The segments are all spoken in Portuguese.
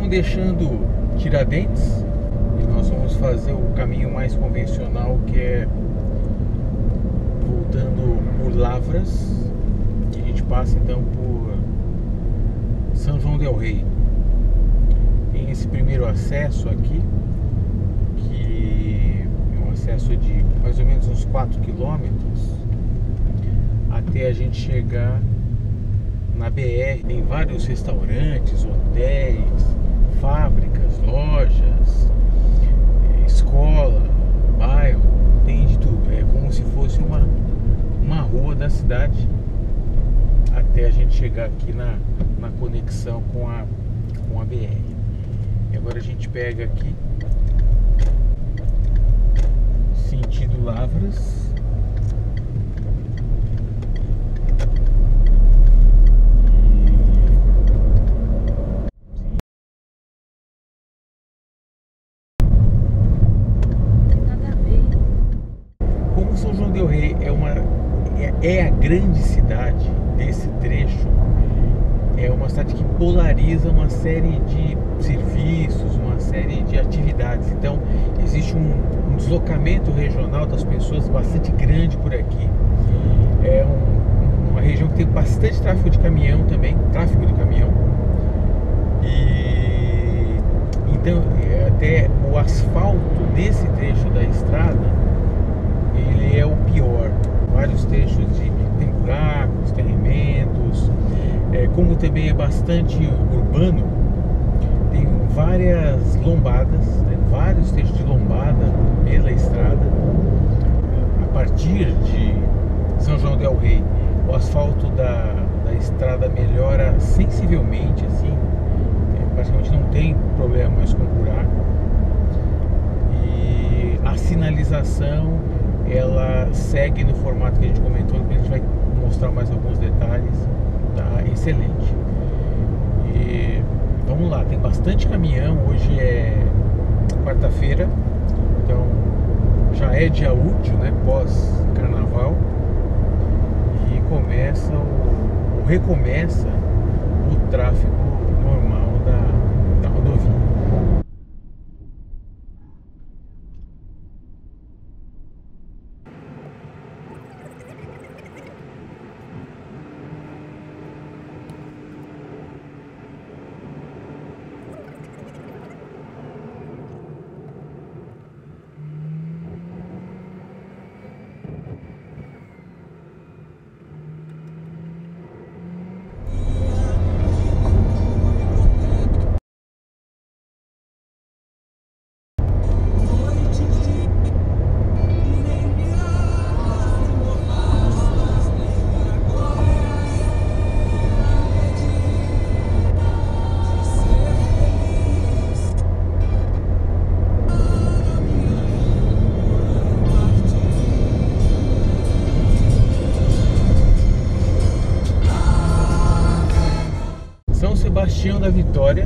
deixando Tiradentes e nós vamos fazer o caminho mais convencional, que é voltando por Lavras, e a gente passa então por São João del Rei. Tem esse primeiro acesso aqui, que é um acesso de mais ou menos uns 4 quilômetros até a gente chegar na BR. Tem vários restaurantes, hotéis, fábricas, lojas, escola, bairro, tem de tudo. É como se fosse uma rua da cidade, até a gente chegar aqui na conexão com a BR. E agora a gente pega aqui sentido Lavras. São João del Rei é a grande cidade desse trecho, é uma cidade que polariza uma série de serviços, uma série de atividades. Então existe um deslocamento regional das pessoas bastante grande por aqui. É uma região que tem bastante tráfego de caminhão também, e então até o asfalto nesse trecho da estrada ele é o pior. Vários trechos tem buracos, tem remendos, como também é bastante urbano, tem várias lombadas, né? Vários trechos de lombada pela estrada. A partir de São João del Rei, o asfalto da estrada melhora sensivelmente, assim, praticamente não tem problema mais com buraco, e a sinalização ela segue no formato que a gente comentou, que a gente vai mostrar mais alguns detalhes, tá excelente. E vamos lá, tem bastante caminhão. Hoje é quarta-feira, então já é dia útil, né, pós-carnaval, e recomeça o tráfego normal da rodovia. Sebastião da Vitória.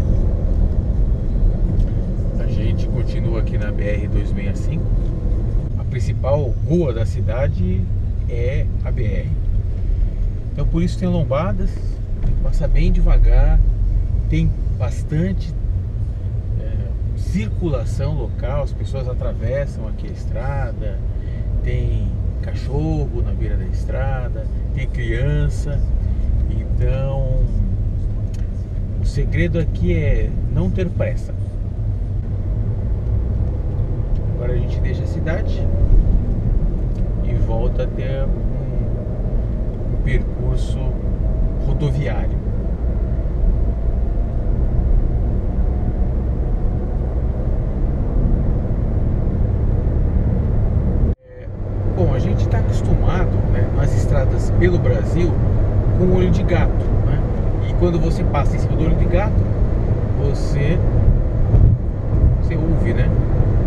A gente continua aqui na BR-265. A principal rua da cidade é a BR. Então por isso tem lombadas, tem que passar bem devagar, tem bastante circulação local, as pessoas atravessam aqui a estrada, tem cachorro na beira da estrada, tem criança. Então o segredo aqui é não ter pressa. Agora a gente deixa a cidade e volta até um percurso rodoviário. Bom, a gente está acostumado, né, nas estradas pelo Brasil com o olho de gato, né? E quando você passa em cima do olho de gato, você ouve, né?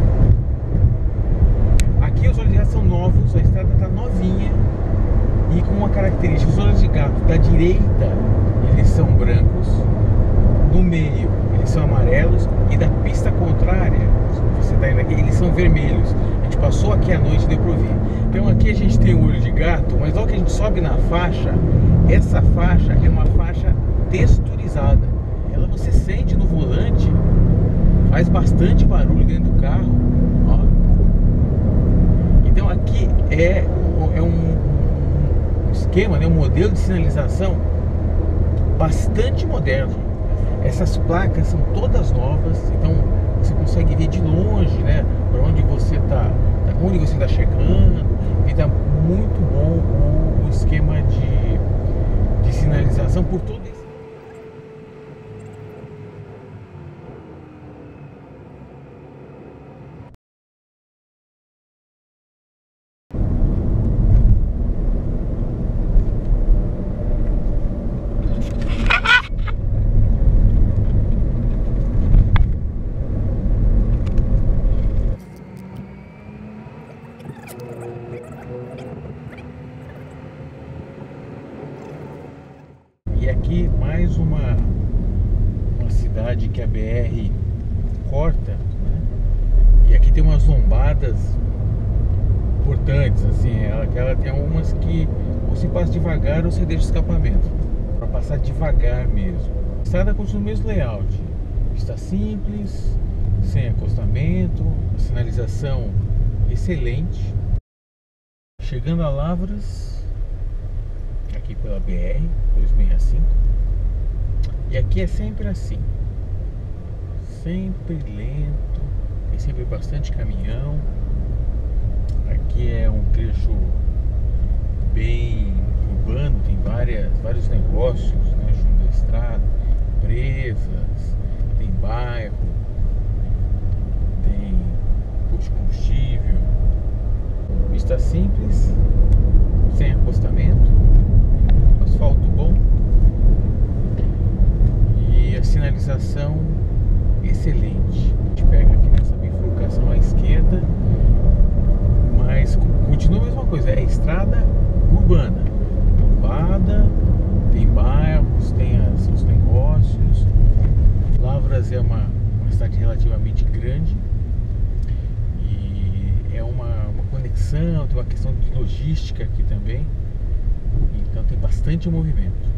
Aqui os olhos de gato são novos, a estrada está novinha e com uma característica: os olhos de gato da direita eles são brancos, do meio eles são amarelos e da pista contrária, você está indo aqui, eles são vermelhos. A gente passou aqui à noite e deu para ouvir. Então aqui a gente tem o olho de gato, mas logo que a gente sobe na faixa, essa faixa é uma faixa texturizada, ela você sente no volante, faz bastante barulho dentro do carro, ó. Então aqui é um esquema, né, um modelo de sinalização bastante moderno. Essas placas são todas novas, então você consegue ver de longe, né, para onde você está chegando, e está muito bom o esquema de sinalização por todo esse. E aqui mais uma cidade que a BR corta, né? E aqui tem umas lombadas importantes, assim, ela tem algumas que ou se passa devagar ou você deixa escapamento, para passar devagar mesmo. A estrada continua o mesmo layout, está simples, sem acostamento, a sinalização excelente. Chegando a Lavras, aqui pela BR 265, e aqui é sempre assim, sempre lento, tem sempre bastante caminhão. Aqui é um trecho bem urbano, tem vários negócios, né, junto da estrada, empresas, tem bairro, tem posto de combustível. Pista simples, sem acostamento, asfalto bom e a sinalização excelente. A gente pega aqui nessa bifurcação à esquerda, mas continua a mesma coisa, é estrada urbana, lombada, tem bairros, tem os negócios. Lavras é uma cidade relativamente grande e é uma conexão, tem uma questão de logística aqui também, então tem bastante movimento.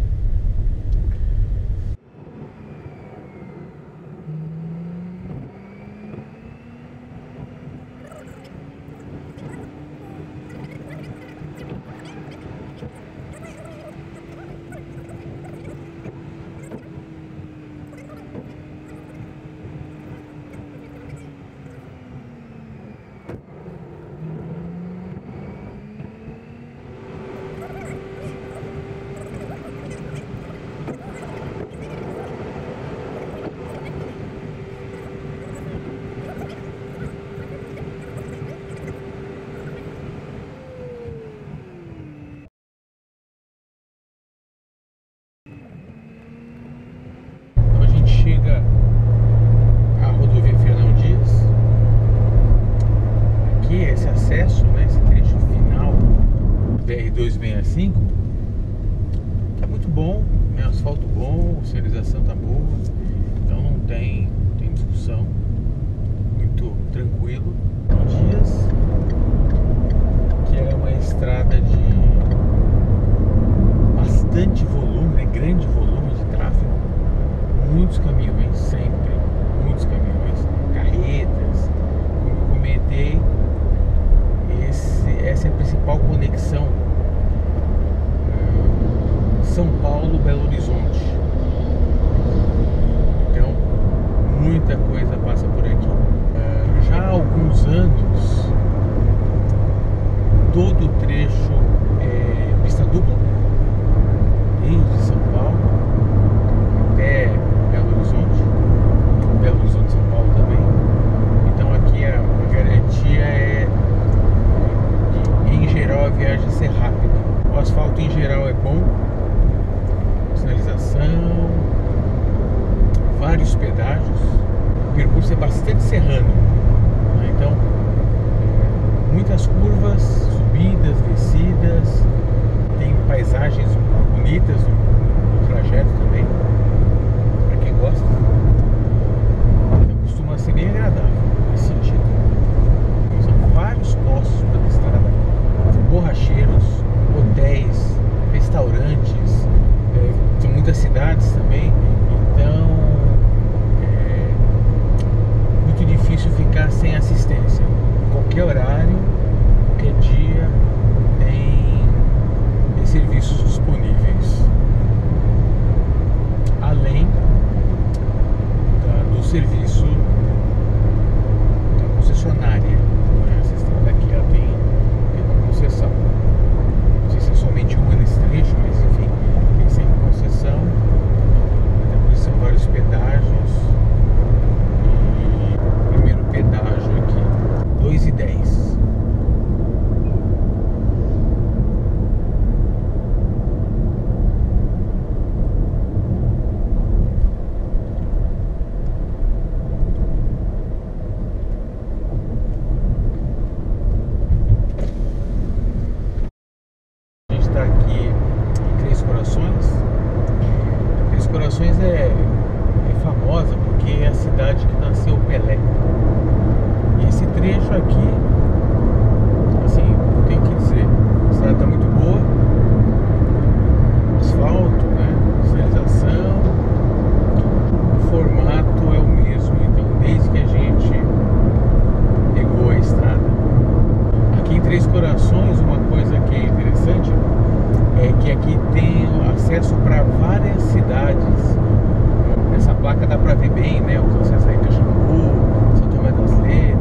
Chega a rodovia Fernão Dias. Aqui esse acesso, né, esse trecho final BR-265 tá muito bom, né, asfalto bom, sinalização tá boa, então não tem discussão, muito tranquilo. Dias, que é uma estrada de bastante volume, né, grande volume de tráfego. Muitos caminhões, sempre, muitos caminhões, carretas. Como eu comentei, essa é a principal conexão São Paulo-Belo Horizonte. Então, muita coisa passa por aqui. Já há alguns anos, todo o trecho é pista dupla, desde São Paulo até Belo Horizonte, São Paulo também. Então aqui a garantia é em geral a viagem ser rápida. O asfalto em geral é bom, sinalização, vários pedágios, o percurso é bastante serrano, né? Então muitas curvas, subidas, descidas, tem paisagens bonitas no trajeto também, para quem gosta. Costuma ser bem agradável nesse sentido. São vários postos pela estrada, borracheiros, hotéis, restaurantes, são muitas cidades também, então está muito boa, asfalto, né? Sinalização, o formato é o mesmo, então desde que a gente pegou a estrada. Aqui em Três Corações, uma coisa que é interessante é que aqui tem acesso para várias cidades. Essa placa dá para ver bem, né? Os acessos aí, Caxambu, São Tomé das Letras.